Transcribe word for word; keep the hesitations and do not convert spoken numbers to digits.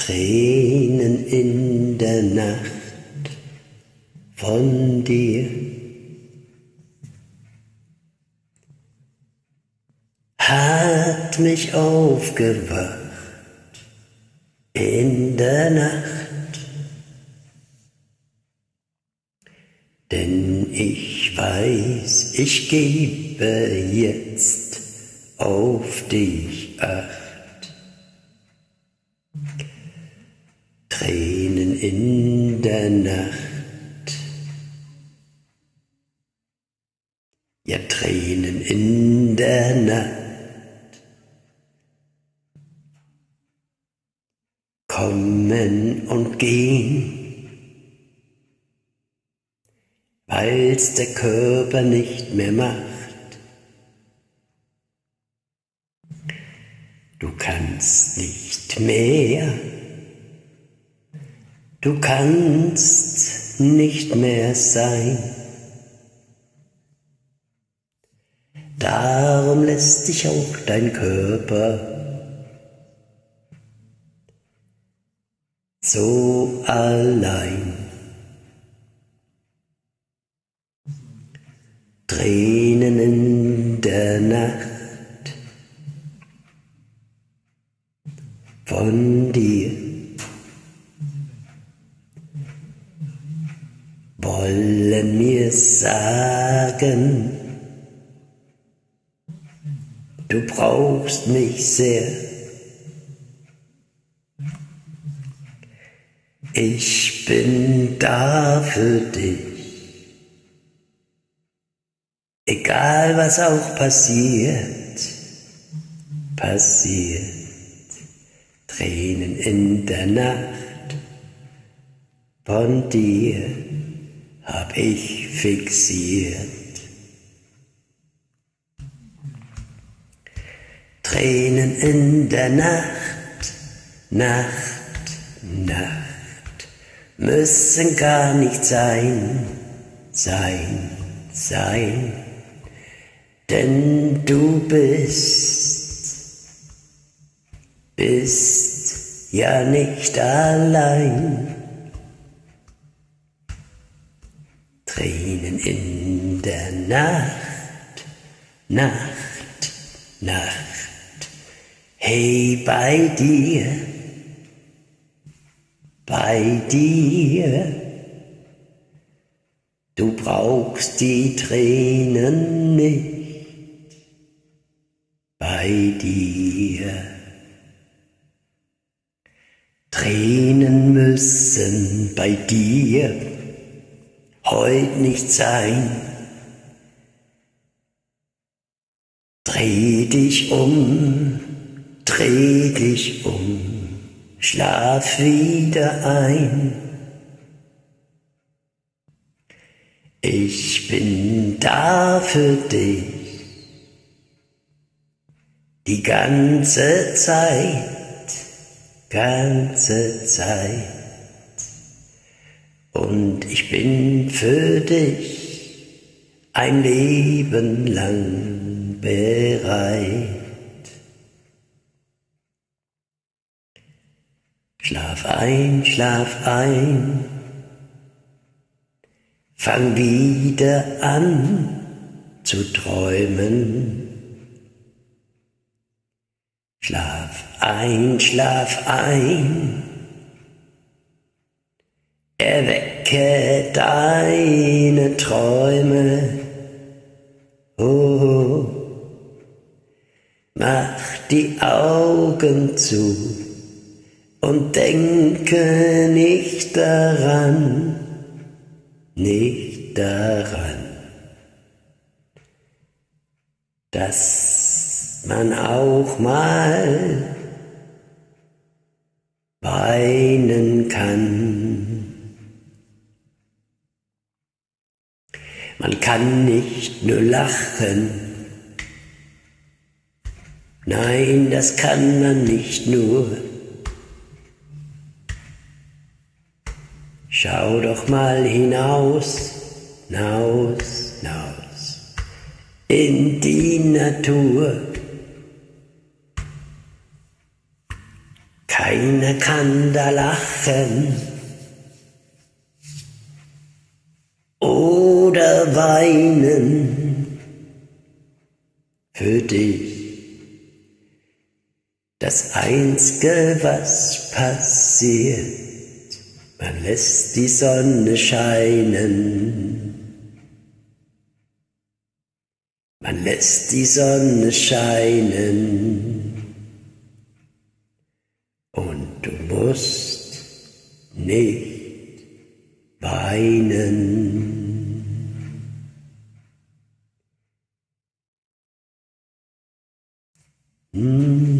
Tränen in der Nacht von dir. Hat mich aufgewacht in der Nacht, denn ich weiß, ich gebe jetzt auf dich Acht. Tränen in der Nacht, ja, Tränen in der Nacht, kommen und gehen, weil's der Körper nicht mehr macht. Du kannst nicht mehr, du kannst nicht mehr sein. Darum lässt dich auch dein Körper so allein. Tränen in der Nacht von dir wollen mir sagen, du brauchst mich sehr. Ich bin da für dich, egal was auch passiert, passiert. Tränen in der Nacht von dir hab ich fixiert. Tränen in der Nacht, Nacht, Nacht, müssen gar nicht sein, sein, sein, denn du bist, bist ja nicht allein. Tränen in der Nacht, Nacht, Nacht, hey, bei dir, bei dir, du brauchst die Tränen nicht, bei dir. Tränen müssen bei dir heut nicht sein. Dreh dich um, dreh dich um, schlaf wieder ein. Ich bin da für dich die ganze Zeit, ganze Zeit. Und ich bin für dich ein Leben lang bereit. Schlaf ein, schlaf ein, fang wieder an zu träumen. Schlaf ein, schlaf ein, erwecke deine Träume. Oh, mach die Augen zu und denke nicht daran, nicht daran, dass man auch mal weinen kann. Man kann nicht nur lachen, nein, das kann man nicht nur. Schau doch mal hinaus, hinaus, hinaus, in die Natur. Keiner kann da lachen oder weinen für dich. Das Einzige, was passiert, man lässt die Sonne scheinen. Man lässt die Sonne scheinen. Und du musst nicht weinen. Mm.